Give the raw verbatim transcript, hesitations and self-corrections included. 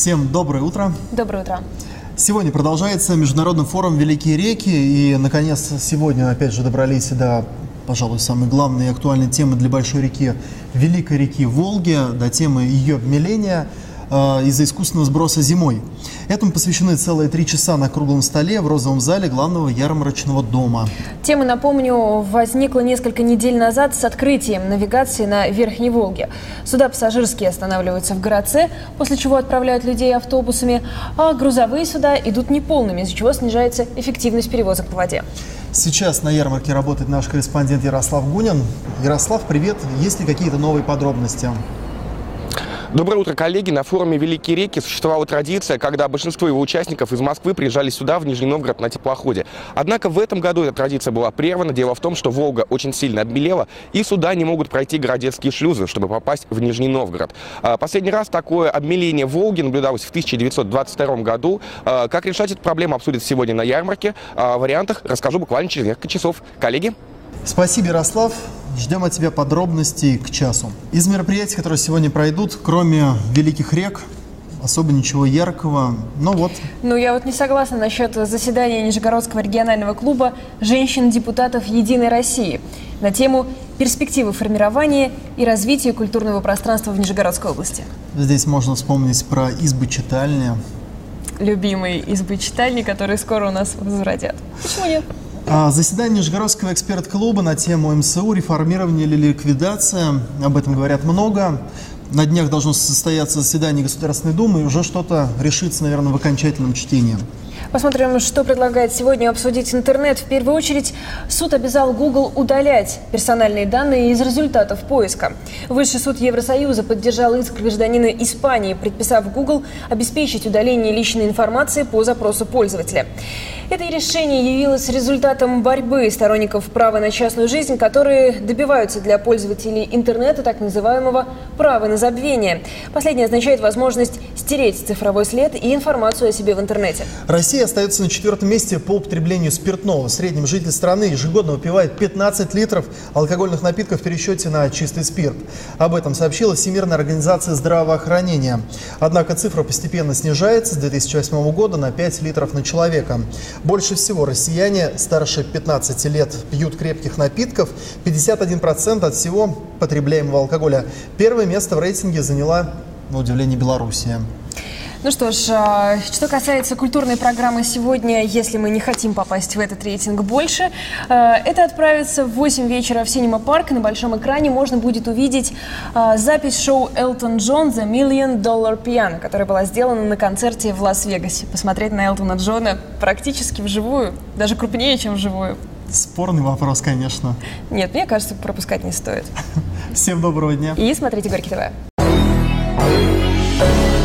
Всем доброе утро. Доброе утро. Сегодня продолжается международный форум «Великие реки». И, наконец, сегодня, опять же, добрались до, пожалуй, самой главной и актуальной темы для большой реки, Великой реки Волги, до темы ее обмеления э, из-за искусственного сброса зимой. Этому посвящены целые три часа на круглом столе в розовом зале главного ярмарочного дома. Тема, напомню, возникла несколько недель назад с открытием навигации на Верхней Волге. Суда пассажирские останавливаются в Городце, после чего отправляют людей автобусами, а грузовые суда идут неполными, из-за чего снижается эффективность перевозок по воде. Сейчас на ярмарке работает наш корреспондент Ярослав Гунин. Ярослав, привет. Есть ли какие-то новые подробности? Доброе утро, коллеги. На форуме «Великие реки» существовала традиция, когда большинство его участников из Москвы приезжали сюда, в Нижний Новгород, на теплоходе. Однако в этом году эта традиция была прервана. Дело в том, что Волга очень сильно обмелела, и суда не могут пройти городецкие шлюзы, чтобы попасть в Нижний Новгород. Последний раз такое обмеление Волги наблюдалось в тысяча девятьсот двадцать втором году. Как решать эту проблему, обсудят сегодня на ярмарке. О вариантах расскажу буквально через несколько часов. Коллеги? Спасибо, Ярослав. Ждем от тебя подробностей к часу. Из мероприятий, которые сегодня пройдут, кроме великих рек, особо ничего яркого. Ну вот. Ну, я вот не согласна насчет заседания Нижегородского регионального клуба женщин-депутатов «Единой России» на тему перспективы формирования и развития культурного пространства в Нижегородской области. Здесь можно вспомнить про избы-читальни. Любимые избы-читальни, которые скоро у нас возвратят. Почему нет? Заседание Нижегородского эксперт-клуба на тему эм эс у «Реформирование или ликвидация». Об этом говорят много. На днях должно состояться заседание Государственной Думы, и уже что-то решится, наверное, в окончательном чтении. Посмотрим, что предлагает сегодня обсудить интернет. В первую очередь, суд обязал Google удалять персональные данные из результатов поиска. Высший суд Евросоюза поддержал иск гражданина Испании, предписав Google обеспечить удаление личной информации по запросу пользователя. Это решение явилось результатом борьбы сторонников права на частную жизнь, которые добиваются для пользователей интернета так называемого права на забвение. Последнее означает возможность стереть цифровой след и информацию о себе в интернете. Россия остается на четвертом месте по употреблению спиртного. В среднем житель страны ежегодно выпивает пятнадцать литров алкогольных напитков в пересчете на чистый спирт. Об этом сообщила Всемирная организация здравоохранения. Однако цифра постепенно снижается с две тысячи восьмого года на пять литров на человека. Больше всего россияне старше пятнадцати лет пьют крепких напитков, пятьдесят один процент от всего потребляемого алкоголя. Первое место в рейтинге заняла, на удивление, Белоруссия. Ну что ж, что касается культурной программы сегодня, если мы не хотим попасть в этот рейтинг больше, это отправиться в восемь вечера в Cinema Park. На большом экране можно будет увидеть запись шоу Элтон Джон «The Million Dollar Piano», которая была сделана на концерте в Лас-Вегасе. Посмотреть на Элтона Джона практически вживую, даже крупнее, чем вживую. Спорный вопрос, конечно. Нет, мне кажется, пропускать не стоит. Всем доброго дня. И смотрите Горький ТВ.